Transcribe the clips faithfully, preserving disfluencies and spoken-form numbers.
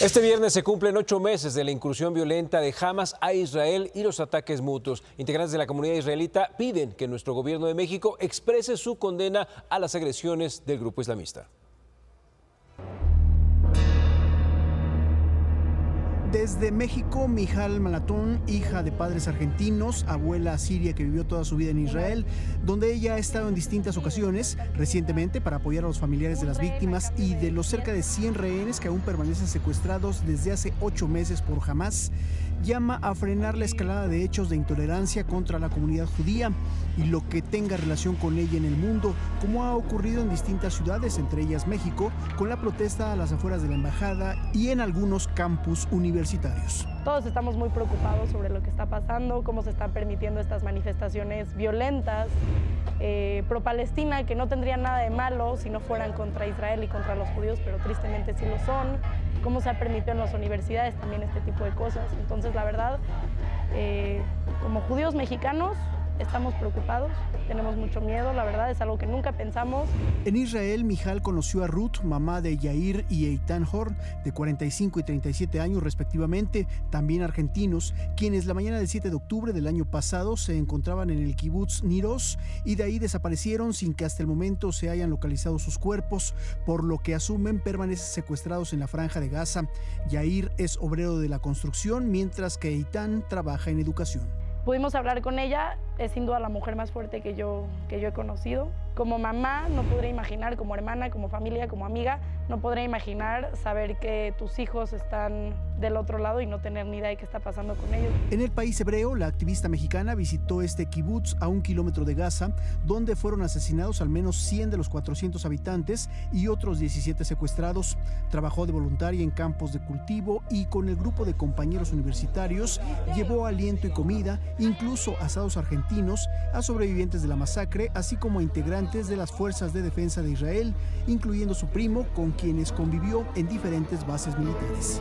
Este viernes se cumplen ocho meses de la incursión violenta de Hamas a Israel y los ataques mutuos. Integrantes de la comunidad israelita piden que nuestro gobierno de México exprese su condena a las agresiones del grupo islamista. Desde México, Mijal Malatón, hija de padres argentinos, abuela siria que vivió toda su vida en Israel, donde ella ha estado en distintas ocasiones, recientemente para apoyar a los familiares de las víctimas y de los cerca de cien rehenes que aún permanecen secuestrados desde hace ocho meses por Hamas, llama a frenar la escalada de hechos de intolerancia contra la comunidad judía y lo que tenga relación con ella en el mundo, como ha ocurrido en distintas ciudades, entre ellas México, con la protesta a las afueras de la embajada y en algunos campus universitarios. Todos estamos muy preocupados sobre lo que está pasando, cómo se están permitiendo estas manifestaciones violentas eh, pro-Palestina, que no tendrían nada de malo si no fueran contra Israel y contra los judíos, pero tristemente sí lo son. Cómo se ha permitido en las universidades también este tipo de cosas. Entonces, la verdad, eh, como judíos mexicanos, estamos preocupados, tenemos mucho miedo, la verdad es algo que nunca pensamos. En Israel, Mijal conoció a Ruth, mamá de Yair y Eitan Horn, de cuarenta y cinco y treinta y siete años respectivamente, también argentinos, quienes la mañana del siete de octubre del año pasado se encontraban en el kibutz Nir Oz y de ahí desaparecieron sin que hasta el momento se hayan localizado sus cuerpos, por lo que asumen permanecen secuestrados en la franja de Gaza. Yair es obrero de la construcción, mientras que Eitan trabaja en educación. Pudimos hablar con ella, es sin duda la mujer más fuerte que yo, que yo he conocido. Como mamá no podría imaginar, como hermana, como familia, como amiga, no podría imaginar saber que tus hijos están del otro lado y no tener ni idea de qué está pasando con ellos. En el país hebreo, la activista mexicana visitó este kibutz a un kilómetro de Gaza, donde fueron asesinados al menos cien de los cuatrocientos habitantes y otros diecisiete secuestrados. Trabajó de voluntaria en campos de cultivo y con el grupo de compañeros universitarios llevó aliento y comida, incluso asados argentinos, a sobrevivientes de la masacre, así como a integrantes de las fuerzas de defensa de Israel, incluyendo su primo, con quienes convivió en diferentes bases militares.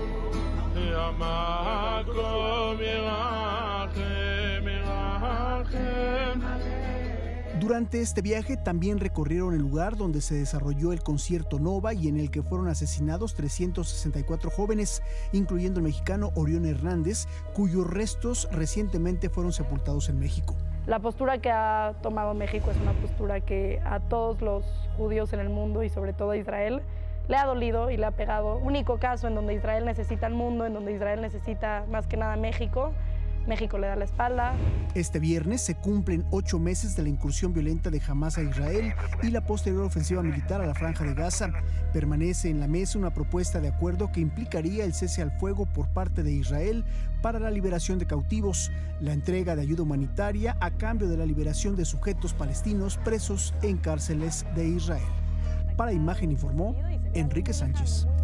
Durante este viaje también recorrieron el lugar donde se desarrolló el concierto Nova y en el que fueron asesinados trescientos sesenta y cuatro jóvenes, incluyendo el mexicano Orión Hernández, cuyos restos recientemente fueron sepultados en México. La postura que ha tomado México es una postura que a todos los judíos en el mundo y sobre todo a Israel le ha dolido y le ha pegado. Único caso en donde Israel necesita al mundo, en donde Israel necesita más que nada a México. México le da la espalda. Este viernes se cumplen ocho meses de la incursión violenta de Hamas a Israel y la posterior ofensiva militar a la Franja de Gaza. Permanece en la mesa una propuesta de acuerdo que implicaría el cese al fuego por parte de Israel para la liberación de cautivos, la entrega de ayuda humanitaria a cambio de la liberación de sujetos palestinos presos en cárceles de Israel. Para Imagen informó Enrique Sánchez.